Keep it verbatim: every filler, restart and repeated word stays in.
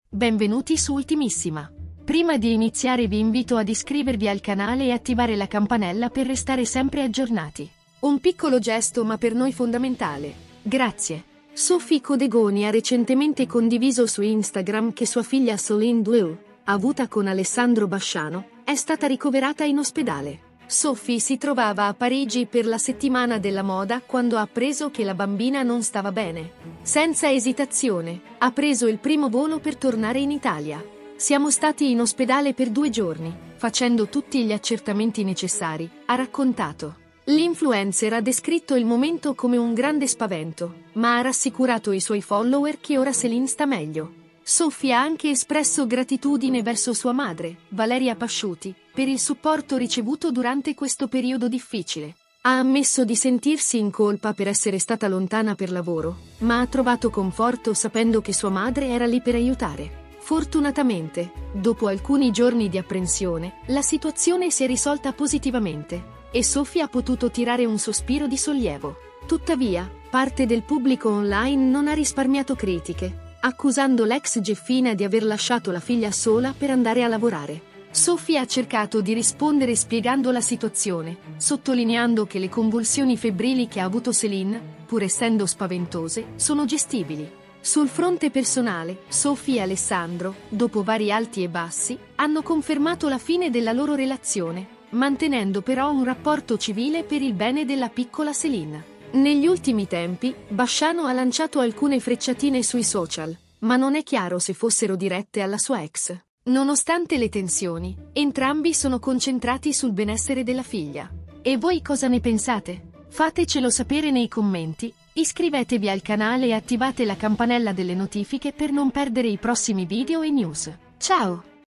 Benvenuti su Ultimissima. Prima di iniziare vi invito ad iscrivervi al canale e attivare la campanella per restare sempre aggiornati. Un piccolo gesto ma per noi fondamentale. Grazie. Sophie Codegoni ha recentemente condiviso su Instagram che sua figlia Soline Blue, avuta con Alessandro Basciano, è stata ricoverata in ospedale. Sophie si trovava a Parigi per la settimana della moda quando ha appreso che la bambina non stava bene. Senza esitazione, ha preso il primo volo per tornare in Italia. Siamo stati in ospedale per due giorni, facendo tutti gli accertamenti necessari, ha raccontato. L'influencer ha descritto il momento come un grande spavento, ma ha rassicurato i suoi follower che ora Celine sta meglio. Sophie ha anche espresso gratitudine verso sua madre, Valeria Pasciuti, per il supporto ricevuto durante questo periodo difficile. Ha ammesso di sentirsi in colpa per essere stata lontana per lavoro, ma ha trovato conforto sapendo che sua madre era lì per aiutare. Fortunatamente, dopo alcuni giorni di apprensione, la situazione si è risolta positivamente e Sophie ha potuto tirare un sospiro di sollievo. Tuttavia, parte del pubblico online non ha risparmiato critiche, accusando l'ex Geffina di aver lasciato la figlia sola per andare a lavorare. Sophie ha cercato di rispondere spiegando la situazione, sottolineando che le convulsioni febbrili che ha avuto Celine, pur essendo spaventose, sono gestibili. Sul fronte personale, Sophie e Alessandro, dopo vari alti e bassi, hanno confermato la fine della loro relazione, mantenendo però un rapporto civile per il bene della piccola Celine. Negli ultimi tempi, Basciano ha lanciato alcune frecciatine sui social, ma non è chiaro se fossero dirette alla sua ex. Nonostante le tensioni, entrambi sono concentrati sul benessere della figlia. E voi cosa ne pensate? Fatecelo sapere nei commenti, iscrivetevi al canale e attivate la campanella delle notifiche per non perdere i prossimi video e news. Ciao!